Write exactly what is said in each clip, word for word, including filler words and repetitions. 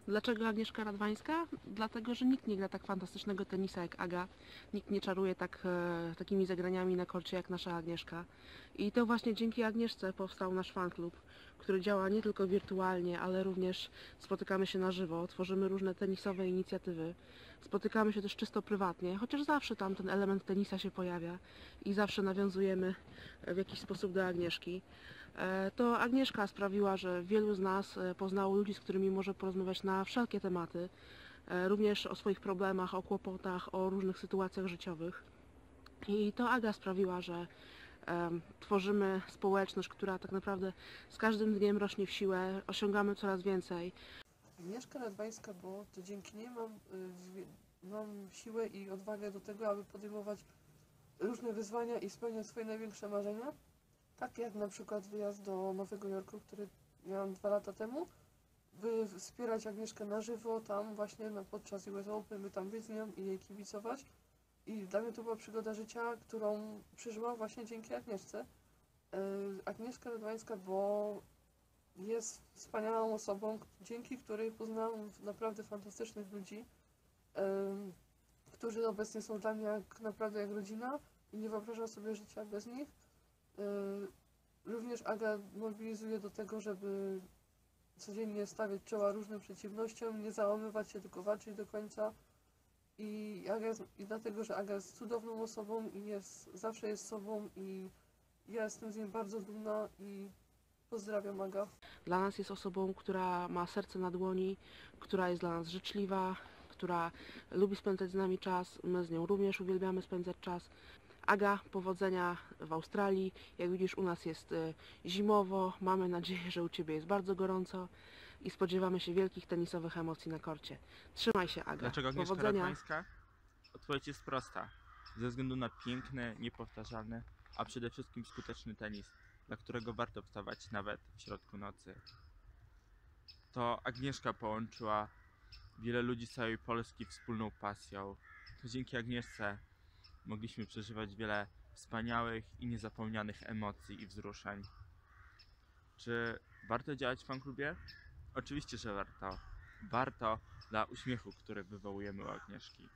Dlaczego Agnieszka Radwańska? Dlatego, że nikt nie gra tak fantastycznego tenisa jak Aga. Nikt nie czaruje tak, e, takimi zagraniami na korcie jak nasza Agnieszka. I to właśnie dzięki Agnieszce powstał nasz fanklub, który działa nie tylko wirtualnie, ale również spotykamy się na żywo, tworzymy różne tenisowe inicjatywy. Spotykamy się też czysto prywatnie, chociaż zawsze tam ten element tenisa się pojawia i zawsze nawiązujemy w jakiś sposób do Agnieszki. To Agnieszka sprawiła, że wielu z nas poznało ludzi, z którymi może porozmawiać na wszelkie tematy, również o swoich problemach, o kłopotach, o różnych sytuacjach życiowych. I to Aga sprawiła, że um, tworzymy społeczność, która tak naprawdę z każdym dniem rośnie w siłę, osiągamy coraz więcej. Agnieszka Radwańska, bo to dzięki niej mam, y, mam siłę i odwagę do tego, aby podejmować różne wyzwania i spełniać swoje największe marzenia. Tak jak na przykład wyjazd do Nowego Jorku, który miałam dwa lata temu, by wspierać Agnieszkę na żywo, tam właśnie na, podczas U S Open, by tam być z nią i jej kibicować. I dla mnie to była przygoda życia, którą przeżyłam właśnie dzięki Agnieszce. Yy, Agnieszka Radwańska, bo jest wspaniałą osobą, dzięki której poznałam naprawdę fantastycznych ludzi, yy, którzy obecnie są dla mnie jak, naprawdę jak rodzina i nie wyobrażam sobie życia bez nich. Yy, również Aga mobilizuje do tego, żeby codziennie stawiać czoła różnym przeciwnościom, nie załamywać się, tylko walczyć do końca. I, Aga jest, I dlatego, że Aga jest cudowną osobą i jest, zawsze jest sobą i ja jestem z niej bardzo dumna i pozdrawiam Aga. Dla nas jest osobą, która ma serce na dłoni, która jest dla nas życzliwa, która lubi spędzać z nami czas, my z nią również uwielbiamy spędzać czas. Aga, powodzenia w Australii. Jak widzisz, u nas jest zimowo. Mamy nadzieję, że u Ciebie jest bardzo gorąco i spodziewamy się wielkich tenisowych emocji na korcie. Trzymaj się, Aga. Dlaczego Agnieszka Powodzenia. Radwańska? Odpowiedź jest prosta. Ze względu na piękny, niepowtarzalny, a przede wszystkim skuteczny tenis, dla którego warto wstawać nawet w środku nocy. To Agnieszka połączyła wiele ludzi z całej Polski wspólną pasją. To dzięki Agnieszce mogliśmy przeżywać wiele wspaniałych i niezapomnianych emocji i wzruszeń. Czy warto działać w fanklubie? Oczywiście, że warto. Warto dla uśmiechu, który wywołujemy u Agnieszki.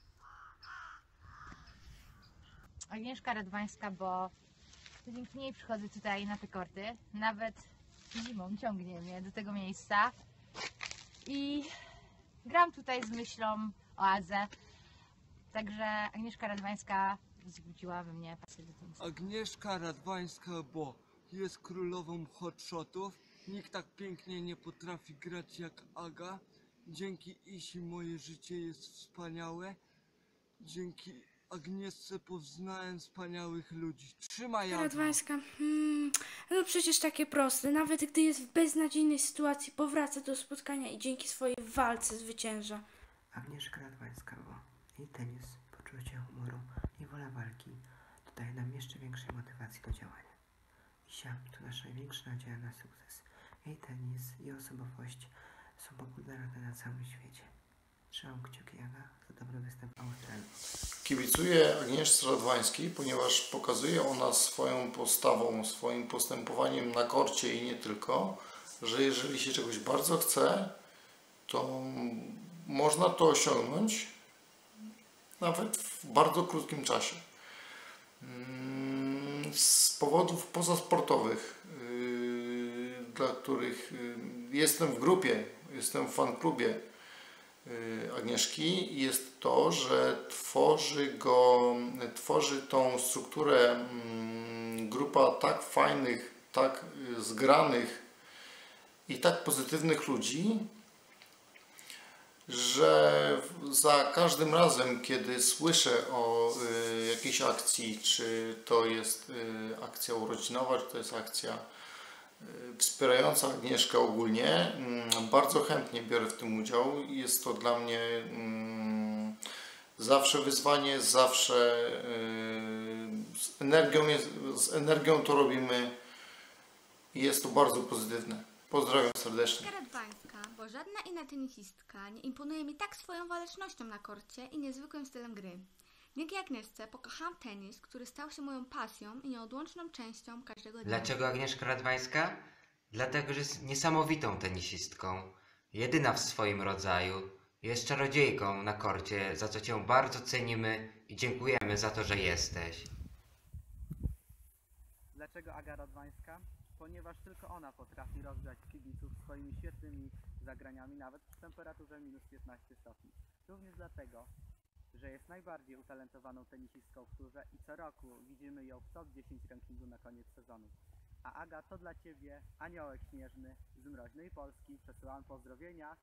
Agnieszka Radwańska, bo to dzięki niej przychodzę tutaj na te korty. Nawet zimą ciągnie mnie do tego miejsca. I gram tutaj z myślą o Adze. Także Agnieszka Radwańska wzbudziła we mnie pasję do tenisa. Agnieszka Radwańska, bo jest królową hotshotów. Nikt tak pięknie nie potrafi grać jak Aga. Dzięki Isi moje życie jest wspaniałe. Dzięki Agnieszce poznałem wspaniałych ludzi. Trzymaj, Aga! Radwańska, hmm, no przecież takie proste. Nawet gdy jest w beznadziejnej sytuacji, powraca do spotkania i dzięki swojej walce zwycięża. Agnieszka Radwańska, bo jej tenis, poczucie humoru i wola walki dodaje nam jeszcze większej motywacji do działania. Isia to nasza największa nadzieja na sukces. Jej tenis i osobowość są popularne na całym świecie. Trzymam kciuki, Aga, za dobry występ w Australii. Kibicuję Agnieszce Radwańskiej, ponieważ pokazuje ona swoją postawą, swoim postępowaniem na korcie i nie tylko, że jeżeli się czegoś bardzo chce, to można to osiągnąć nawet w bardzo krótkim czasie. Z powodów pozasportowych, dla których jestem w grupie, jestem w fanklubie Agnieszki, jest to, że tworzy go, tworzy tą strukturę grupa tak fajnych, tak zgranych i tak pozytywnych ludzi, że za każdym razem, kiedy słyszę o y, jakiejś akcji, czy to jest y, akcja urodzinowa, czy to jest akcja y, wspierająca Agnieszkę ogólnie, y, bardzo chętnie biorę w tym udział. Jest to dla mnie y, zawsze wyzwanie, zawsze y, z, energią jest, z energią to robimy i jest to bardzo pozytywne. Pozdrawiam serdecznie. Agnieszka Radwańska, bo żadna inna tenisistka nie imponuje mi tak swoją walecznością na korcie i niezwykłym stylem gry. Dzięki Agnieszce pokochałam tenis, który stał się moją pasją i nieodłączną częścią każdego dnia. Dlaczego Agnieszka Radwańska? Dlatego, że jest niesamowitą tenisistką. Jedyna w swoim rodzaju, jest czarodziejką na korcie, za co cię bardzo cenimy i dziękujemy za to, że jesteś. Dlaczego Aga Radwańska? Ponieważ tylko ona potrafi rozgrzać kibiców swoimi świetnymi zagraniami, nawet w temperaturze minus piętnaście stopni. Również dlatego, że jest najbardziej utalentowaną tenisistką w turze i co roku widzimy ją w top dziesięć rankingu na koniec sezonu. A Aga, to dla Ciebie aniołek śnieżny z mroźnej Polski. Przesyłam pozdrowienia.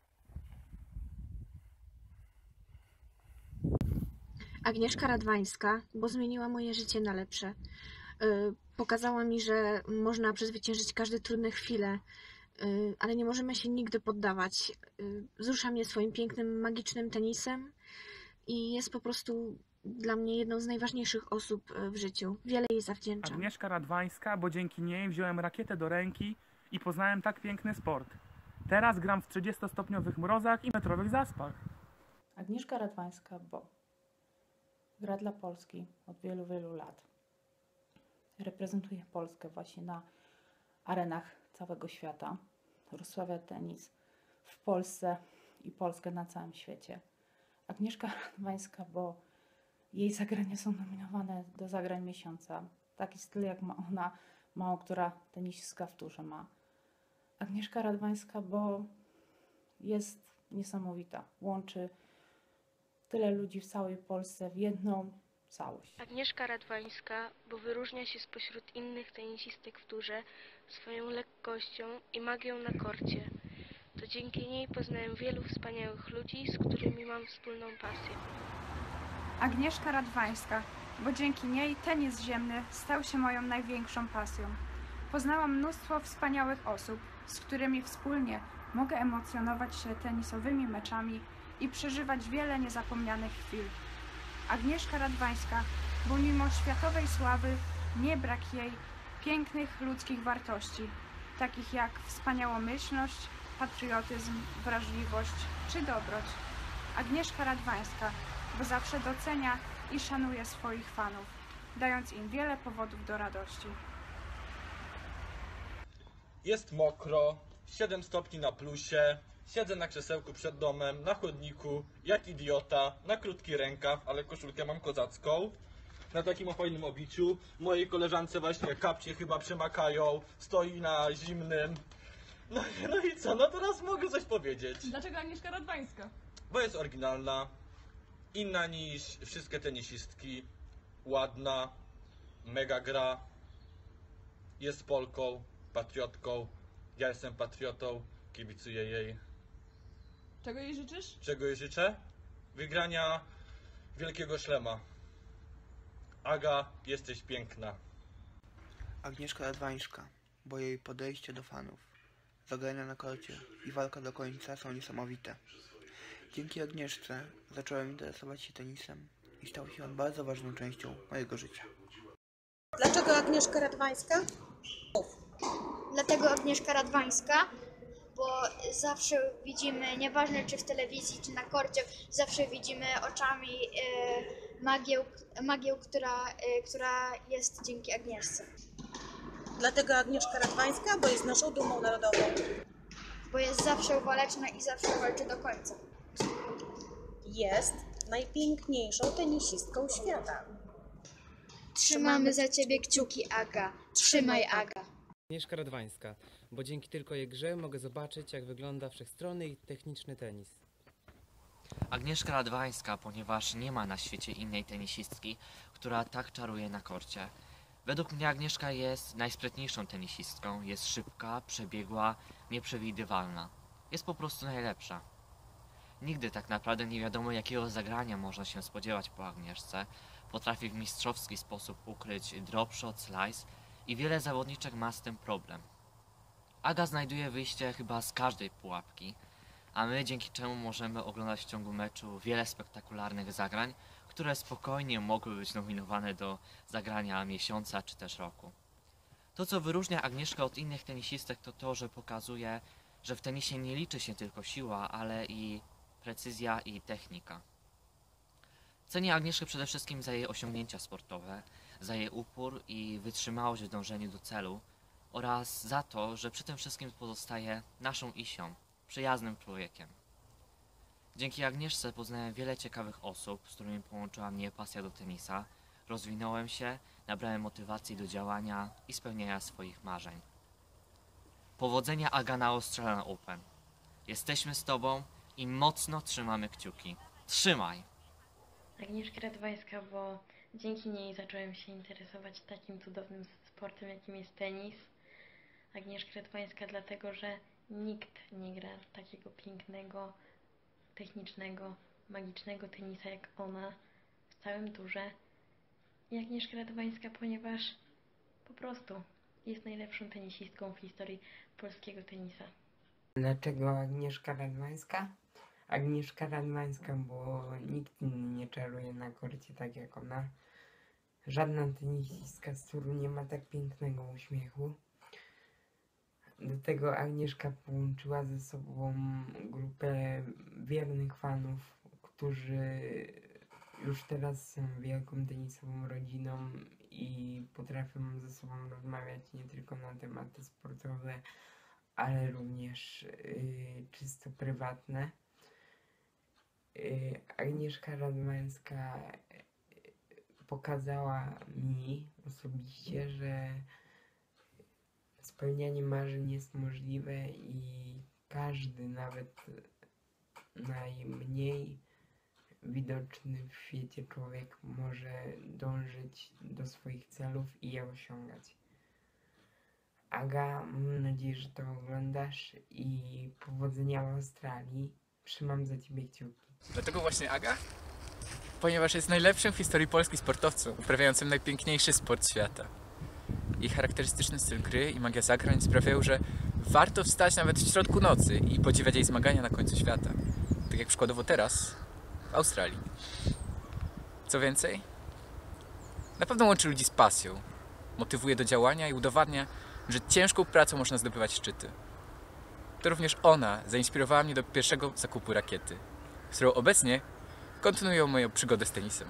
Agnieszka Radwańska, bo zmieniła moje życie na lepsze. Yy, pokazała mi, że można przezwyciężyć każde trudne chwile, yy, ale nie możemy się nigdy poddawać. Yy, wzrusza mnie swoim pięknym, magicznym tenisem i jest po prostu dla mnie jedną z najważniejszych osób w życiu. Wiele jej zawdzięczam. Agnieszka Radwańska, bo dzięki niej wziąłem rakietę do ręki i poznałem tak piękny sport. Teraz gram w trzydziestostopniowych mrozach i metrowych zaspach. Agnieszka Radwańska, bo gra dla Polski od wielu, wielu lat. Reprezentuje Polskę właśnie na arenach całego świata. Rozsławia tenis w Polsce i Polskę na całym świecie. Agnieszka Radwańska, bo jej zagrania są nominowane do zagrań miesiąca. Taki styl jak ma ona, mało która tenisistka w turze ma. Agnieszka Radwańska, bo jest niesamowita. Łączy tyle ludzi w całej Polsce w jedną całość. Agnieszka Radwańska, bo wyróżnia się spośród innych tenisistek w turze swoją lekkością i magią na korcie. To dzięki niej poznałem wielu wspaniałych ludzi, z którymi mam wspólną pasję. Agnieszka Radwańska, bo dzięki niej tenis ziemny stał się moją największą pasją. Poznałam mnóstwo wspaniałych osób, z którymi wspólnie mogę emocjonować się tenisowymi meczami i przeżywać wiele niezapomnianych chwil. Agnieszka Radwańska, bo mimo światowej sławy nie brak jej pięknych ludzkich wartości, takich jak wspaniałomyślność, patriotyzm, wrażliwość czy dobroć. Agnieszka Radwańska, bo zawsze docenia i szanuje swoich fanów, dając im wiele powodów do radości. Jest mokro, siedem stopni na plusie, siedzę na krzesełku przed domem, na chodniku, jak idiota, na krótki rękaw, ale koszulkę mam kozacką, na takim fajnym obiciu. Mojej koleżance właśnie kapcie chyba przemakają, stoi na zimnym. No, no i co, no teraz mogę coś powiedzieć. Dlaczego Agnieszka Radwańska? Bo jest oryginalna, inna niż wszystkie tenisistki, ładna, mega gra, jest Polką, patriotką, ja jestem patriotą, kibicuję jej. Czego jej życzysz? Czego jej życzę? Wygrania wielkiego szlema. Aga, jesteś piękna. Agnieszka Radwańska, bo jej podejście do fanów, zagrania na korcie i walka do końca są niesamowite. Dzięki Agnieszce zacząłem interesować się tenisem i stał się on bardzo ważną częścią mojego życia. Dlaczego Agnieszka Radwańska? Dlatego Agnieszka Radwańska, bo zawsze widzimy, nieważne czy w telewizji, czy na korcie, zawsze widzimy oczami e, magię, magię która, e, która jest dzięki Agnieszce. Dlatego Agnieszka Radwańska, bo jest naszą dumą narodową. Bo jest zawsze waleczna i zawsze walczy do końca. Jest najpiękniejszą tenisistką świata. Trzymamy za Ciebie kciuki, Aga. Trzymaj, Aga. Agnieszka Radwańska, bo dzięki tylko jej grze mogę zobaczyć, jak wygląda wszechstronny i techniczny tenis. Agnieszka Radwańska, ponieważ nie ma na świecie innej tenisistki, która tak czaruje na korcie. Według mnie Agnieszka jest najsprytniejszą tenisistką, jest szybka, przebiegła, nieprzewidywalna. Jest po prostu najlepsza. Nigdy tak naprawdę nie wiadomo, jakiego zagrania można się spodziewać po Agnieszce. Potrafi w mistrzowski sposób ukryć drop shot, slice i wiele zawodniczek ma z tym problem. Aga znajduje wyjście chyba z każdej pułapki, a my dzięki czemu możemy oglądać w ciągu meczu wiele spektakularnych zagrań, które spokojnie mogły być nominowane do zagrania miesiąca czy też roku. To, co wyróżnia Agnieszkę od innych tenisistek, to to, że pokazuje, że w tenisie nie liczy się tylko siła, ale i precyzja i technika. Cenię Agnieszkę przede wszystkim za jej osiągnięcia sportowe, za jej upór i wytrzymałość w dążeniu do celu oraz za to, że przy tym wszystkim pozostaje naszą Isią, przyjaznym człowiekiem. Dzięki Agnieszce poznałem wiele ciekawych osób, z którymi połączyła mnie pasja do tenisa. Rozwinąłem się, nabrałem motywacji do działania i spełnienia swoich marzeń. Powodzenia, Aga, na Australian Open. Jesteśmy z tobą i mocno trzymamy kciuki. Trzymaj! Agnieszka Radwańska, bo dzięki niej zacząłem się interesować takim cudownym sportem, jakim jest tenis. Agnieszka Radwańska dlatego, że nikt nie gra takiego pięknego, technicznego, magicznego tenisa jak ona w całym turze. I Agnieszka Radwańska, ponieważ po prostu jest najlepszą tenisistką w historii polskiego tenisa. Dlaczego Agnieszka Radwańska? Agnieszka Radwańska, bo nikt inny nie czaruje na korcie tak jak ona. Żadna tenisistka z Turu nie ma tak pięknego uśmiechu. Do tego Agnieszka połączyła ze sobą grupę wiernych fanów, którzy już teraz są wielką tenisową rodziną i potrafią ze sobą rozmawiać nie tylko na tematy sportowe, ale również yy, czysto prywatne. Yy, Agnieszka Radwańska pokazała mi osobiście, że spełnianie marzeń jest możliwe i każdy, nawet najmniej widoczny w świecie człowiek może dążyć do swoich celów i je osiągać. Aga, mam nadzieję, że to oglądasz i powodzenia w Australii. Trzymam za ciebie kciuki. Dlaczego właśnie Aga? Ponieważ jest najlepszym w historii Polski sportowcem, uprawiającym najpiękniejszy sport świata. Jej charakterystyczny styl gry i magia zagrań sprawiają, że warto wstać nawet w środku nocy i podziwiać jej zmagania na końcu świata. Tak jak przykładowo teraz w Australii. Co więcej, na pewno łączy ludzi z pasją, motywuje do działania i udowadnia, że ciężką pracą można zdobywać szczyty. To również ona zainspirowała mnie do pierwszego zakupu rakiety, z którą obecnie kontynuuję moją przygodę z tenisem.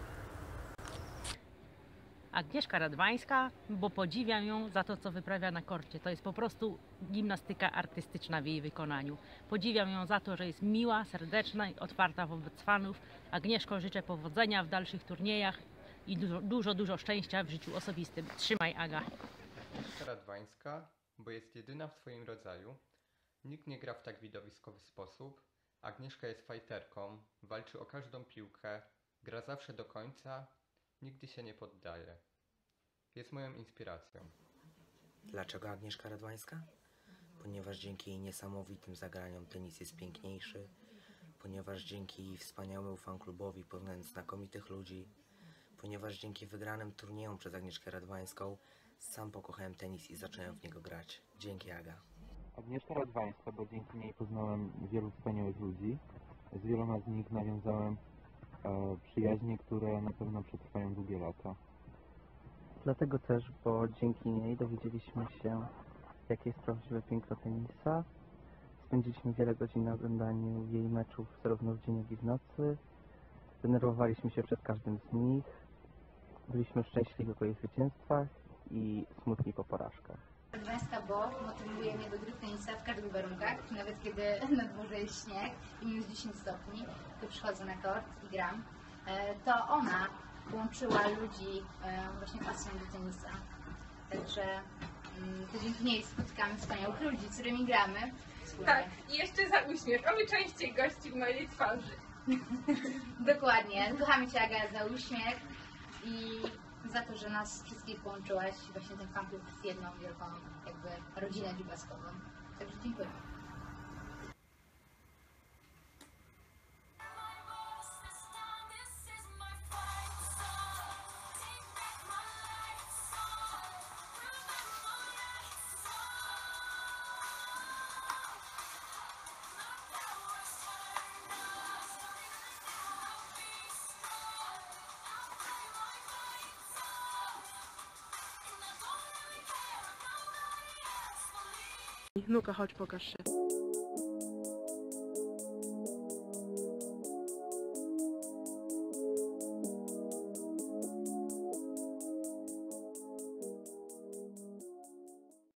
Agnieszka Radwańska, bo podziwiam ją za to, co wyprawia na korcie. To jest po prostu gimnastyka artystyczna w jej wykonaniu. Podziwiam ją za to, że jest miła, serdeczna i otwarta wobec fanów. Agnieszko, życzę powodzenia w dalszych turniejach i dużo, dużo, dużo szczęścia w życiu osobistym. Trzymaj, Aga. Agnieszka Radwańska, bo jest jedyna w swoim rodzaju. Nikt nie gra w tak widowiskowy sposób. Agnieszka jest fajterką, walczy o każdą piłkę, gra zawsze do końca, nigdy się nie poddaje. Jest moją inspiracją. Dlaczego Agnieszka Radwańska? Ponieważ dzięki jej niesamowitym zagraniom tenis jest piękniejszy, ponieważ dzięki jej wspaniałemu fanklubowi poznałem znakomitych ludzi, ponieważ dzięki wygranym turniejom przez Agnieszkę Radwańską sam pokochałem tenis i zacząłem w niego grać. Dzięki, Aga. Agnieszka Radwańska, bo dzięki niej poznałem wielu wspaniałych ludzi. Z wieloma z nich nawiązałem e, przyjaźnie, które na pewno przetrwają długie lata. Dlatego też, bo dzięki niej dowiedzieliśmy się, jakie jest prawdziwe piękno tenisa. Spędziliśmy wiele godzin na oglądaniu jej meczów zarówno w dzień, jak i w nocy. Denerwowaliśmy się przed każdym z nich. Byliśmy szczęśliwi po jej zwycięstwach i smutni po porażkach. Radwańska, bo motywuje mnie do gry w tenisa w każdych warunkach, nawet kiedy na dworze jest śnieg i minus dziesięć stopni, to przychodzę na kort i gram. To ona łączyła ludzi właśnie pasją do tenisa. Także to dzięki niej spotykamy wspaniałych ludzi, z którymi gramy. Tak, i jeszcze za uśmiech, oby częściej gości w mojej twarzy. Dokładnie, kochamy Cię, Aga, za uśmiech i za to, że nas wszystkich połączyłaś, właśnie ten fanklub w jedną wielką jakby rodzinę dziubaskową. Także dziękuję. Nuka, chodź, pokaż się.